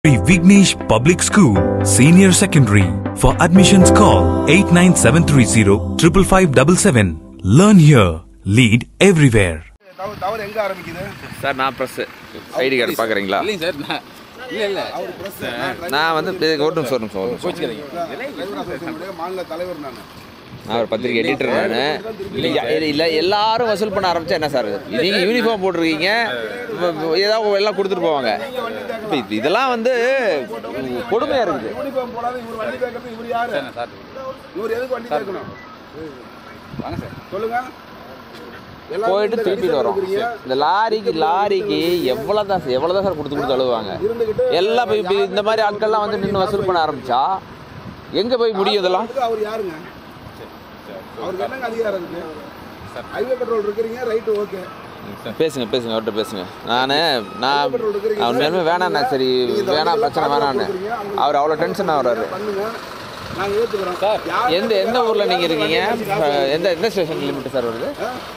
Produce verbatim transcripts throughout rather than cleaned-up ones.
Vignesh Public School, Senior Secondary. For admissions call eight nine seven three zero five five seven seven. Learn here, lead everywhere. தவறு எங்க ஆரம்பிக்குது sir? நான் press ID card பார்க்குறீங்களா? இல்லைங்க sir, நான் இல்லை இல்லை அவர் பிரஸ் நான் வந்து ஒரு நிமிஷம் ஒரு நிமிஷம் ஒரு நிமிஷம் கோச்சிக்கிறீங்க. மாநில தலைவர் நான் நான் ஒரு பத்திரிக்கை எடிட்டர் நான். இல்லை இல்லை எல்லாரும் வசூல் பண்ண ஆரம்பித்தா என்ன சார்? நீங்கள் யூனிஃபார்ம் போட்டிருக்கீங்க, ஏதாவது எல்லாம் கொடுத்துட்டு போவாங்க. இப்போ இதெல்லாம் வந்து கொடுமையாக இருக்குது. யூனிஃபார்ம் போடாத இவர் வண்டி கேட்கறது இவர் யாரு சார்? இவர் எதுக்கு வண்டி கேட்கணும்? வாங்க சார் சொல்லுங்க. போயிட்டு திருப்பிட்டு வரோம். இந்த லாரிக்கு லாரிக்கு எவ்வளோ தான் எவ்வளோ தான் சார் கொடுத்து கொடுத்து அழுவாங்க. எல்லாம் போய் இப்போ இந்த மாதிரி ஆட்கள்லாம் வந்து நின்று வசூல் பண்ண ஆரம்பித்தா எங்கே போய் முடியும் இதெல்லாம்? அவர் யாருங்க? அவருக்கு என்னங்க அதிகாரம் இருக்கு? ஹைவே பெட்ரோல் இருக்கிறீங்க, ரைட்டு, ஓகே, பேசுங்க பேசுங்க அவர்கிட்ட பேசுங்க. நான் நான் அவர் மேலுமே வேணாண்ணா, சரி வேணாம் பிரச்சனை வேணான்னு அவர் அவ்வளோ டென்ஷன் ஆகிறாரு. நாங்கள் ஏற்றுக்கிறோம் சார். எந்த எந்த ஊரில் நீங்கள் இருக்கீங்க? எந்த எந்த ஸ்டேஷன் லிமிட் சார் வருது?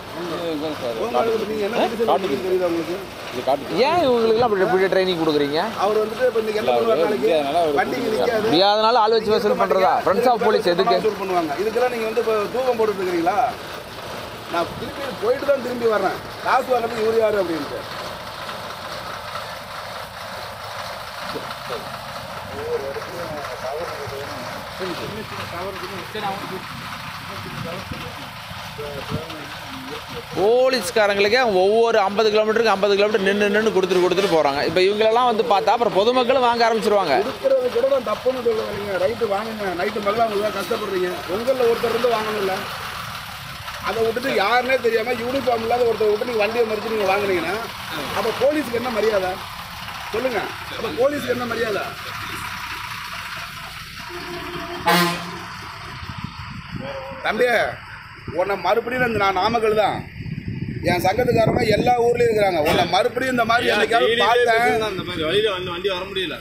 ஏன் இவங்களுக்குலாம் அப்படி இப்படி ட்ரைனிங் கொடுக்குறீங்க? அவர் வந்துட்டு இப்போ இன்னைக்கு என்ன பண்ணுவாங்க? வண்டி நிற்காது, முடியாதனால ஆள் வச்சு வசூல் பண்ணுறதா? ஃப்ரெண்ட்ஸ் ஆஃப் போலீஸ் எதுக்கு வசூல் பண்ணுவாங்க? இதுக்கெல்லாம் நீங்கள் வந்து இப்போ தூக்கம் போட்டுட்டு இருக்கிறீங்களா? நான் திருப்பி போயிட்டு தான் திரும்பி வர்றேன். காசு வாங்கிறது இவர் யாரு அப்படின்ட்டு. போலீஸ்காரங்களுக்கே ஒவ்வொரு ஐம்பது கிலோமீட்டருக்கு ஐம்பது கிலோமீட்டர் நின்று நின்று கொடுத்துட்டு கொடுத்துட்டு போகிறாங்க. இப்போ இவங்களெல்லாம் வந்து பார்த்தா அப்புறம் பொதுமக்களும் வாங்க ஆரம்பிச்சிருவாங்க. இருக்கிறது கூட நான் தப்புன்னு சொல்ல வரீங்க. ரைட்டு வாங்குங்க, நைட்டு மகளா உங்களுக்கு கஷ்டப்படுறீங்க. உங்களில் ஒருத்தர் இருந்து வாங்கணும்ல, அதை விட்டுட்டு யாருன்னே தெரியாமல் யூனிஃபார்ம் இல்லாத ஒருத்தர் விட்டு நீங்கள் வண்டியை மறிச்சு நீங்கள் வாங்கினீங்கன்னா அப்போ போலீஸுக்கு என்ன மரியாதை சொல்லுங்க? அப்போ போலீஸுக்கு என்ன மரியாதை? தம்பி, உன்னை மறுபடியும் நான் நாமக்கல் தான், என் சங்கத்துக்காரங்க எல்லா ஊர்லயும் இருக்கிறாங்க. உன்னை மறுபடியும் இந்த மாதிரி என்னைக்காவது பார்த்தேன், அந்த மாதிரி வழியில வந்து வண்டி வர முடியல.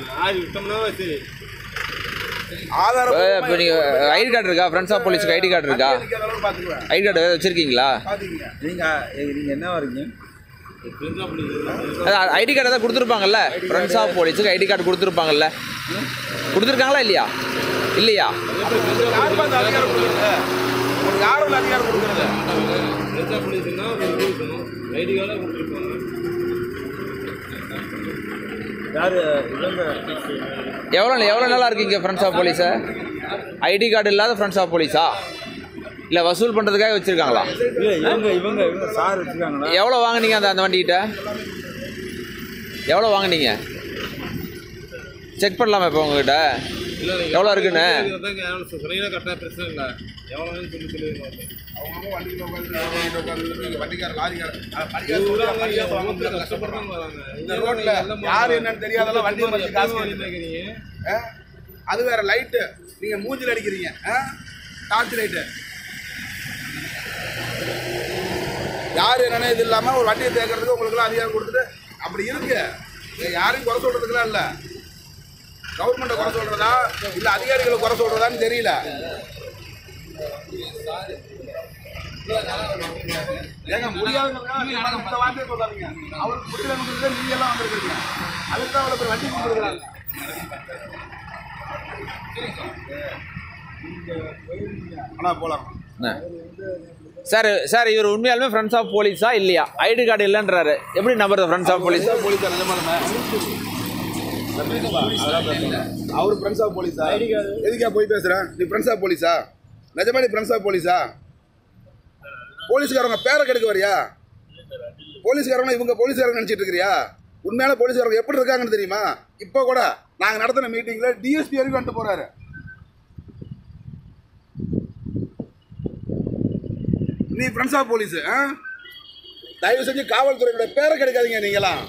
ஆதாரம் இப்போ நீங்கள் ஐடி கார்டு இருக்கா? ஃப்ரெண்ட்ஸ் ஆஃப் போலீஸுக்கு ஐடி கார்டு இருக்கா? ஐடி கார்டு வச்சுருக்கீங்களா? நீங்கள் நீங்கள் என்ன வரீங்க? ஐடி கார்டு தான் கொடுத்துருப்பாங்கல்ல, ஃப்ரெண்ட்ஸ் ஆஃப் போலீஸுக்கு ஐடி கார்டு கொடுத்துருப்பாங்கல்ல, கொடுத்துருக்காங்களா இல்லையா? இல்லையா? யாரும் அதிகாரம் கொடுக்குறது ஐடி கார்டை கொடுத்துருப்பாங்க. எவ்வளோ எவ்வளோ நாளாக இருக்கீங்க ஃப்ரெண்ட்ஸ் ஆஃப் போலீஸை? ஐடி கார்டு இல்லாத ஃப்ரெண்ட்ஸ் ஆஃப் போலீஸா? இல்லை வசூல் பண்ணுறதுக்காக வச்சுருக்காங்களா? இல்லை இவங்க இவங்க இவங்க சார் வச்சுருக்காங்களா? எவ்வளோ வாங்கினீங்க அந்த அந்த வண்டிக்கிட்ட? எவ்வளோ வாங்கினீங்க? செக் பண்ணலாமா இப்போ உங்ககிட்ட எவ்வளோ இருக்குன்னு? கரெக்டாக பிரச்சனை இல்லை. எவ்வளோ சொல்லி சொல்லுவீங்க. வண்டிக்கார லாரிக்கார கஷ்டப்படுறாங்க. இந்த ரோட்ல யாரு என்னன்னு தெரியாதெல்லாம் வண்டி மறிச்சு காசு கேட்குறீங்க. அது வேற லைட்டு நீங்க மூஞ்சில் அடிக்கிறீங்க, டார்ச் லைட்டு. யாரு என்னன்னு இது இல்லாம ஒரு வண்டியை தேக்கிறதுக்கு உங்களுக்குலாம் அதிகாரம் கொடுத்துட்டு அப்படி இருக்கு. யாரையும் குறை சொல்றதுக்குலாம் இல்லை. கவர்மெண்ட்டை குறை சொல்றதா இல்லை அதிகாரிகளை குறை சொல்றதான்னு தெரியல. ஏங்க முடியாதுங்க இந்த வார்த்தையை சொல்லாதீங்க. அவருக்கு முடியலன்னு நீங்க எல்லாம் வந்திருக்கீங்க. அதுக்கு தான் அவ்வளோ பேர் வண்டி கொடுக்குறாங்க. ஆனால் போகலாம் சார். சார் இவர் உண்மையாலுமே ஃப்ரெண்ட்ஸ் ஆஃப் போலீஸா இல்லையா? ஐடி கார்டு இல்லைன்றாரு, எப்படி நம்புறது ஃப்ரெண்ட்ஸ் ஆஃப் போலீஸ்? போலீஸா நிஜமாலுமே அவர் ஃப்ரெண்ட்ஸ் ஆஃப் போலீஸா? எதுக்கா போய் பேசுகிறேன்? நீ ஃப்ரெண்ட்ஸ் ஆஃப் போலீஸா? நிஜமா நீ ஃப்ரெண்ட்ஸ் ஆஃப் போலீஸா? போலீஸ்காரங்க பேரை கெடுக்க வரியா? போலீஸ்காரங்க இவங்க போலீஸ்காரங்க நினச்சிட்டு இருக்கிறியா? உண்மையான போலீஸ்காரங்க எப்படி இருக்காங்கன்னு தெரியுமா? இப்போ கூட நாங்கள் நடத்தின மீட்டிங்கில் டிஎஸ்பி வரைக்கும் வந்துட்டு போகிறாரு. நீ ஃப்ரெண்ட்ஸ் ஆஃப் போலீஸு? தயவு செஞ்சு காவல்துறையோட பேரை கெடுக்காதீங்க. நீங்களாம்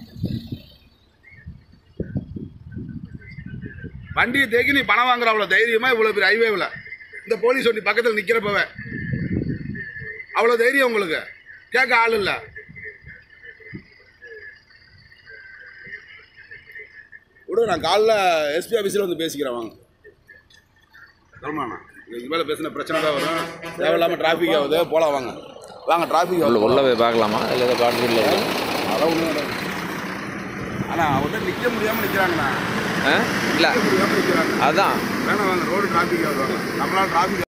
வண்டியை தேக்கி நீ பணம் வாங்குற அவ்வளோ தைரியமாக இவ்வளோ பெரிய ஹைவேவில் இந்த போலீஸ் வண்டி பக்கத்தில் நிற்கிறப்பவே அவ்வளோ தைரியம் உங்களுக்கு? கேட்க ஆள் இல்லை. விடு, நான் காலைல எஸ்பி ஆஃபீஸில் வந்து பேசிக்கிறேன். வாங்க சொல்லுமாண்ணா, இதுக்கு மேலே பேசின பிரச்சனை தான் வரும். தேவையில்லாமல் டிராஃபிக் ஆகுது. போகலாம் வாங்க வாங்க டிராஃபிக் உள்ள போய் பார்க்கலாமா? இல்லை ஏதோ காட்டு இல்லை. அதான் ஒன்றும் அண்ணா அவங்க நிற்க முடியாமல் நிற்கிறாங்கண்ணா. இல்லை நிற்க முடியாமல் நிற்கிறாங்க. அதான் வேணா வாங்க ரோடு டிராஃபிக் வருவாங்க நம்மளால டிராஃபிக்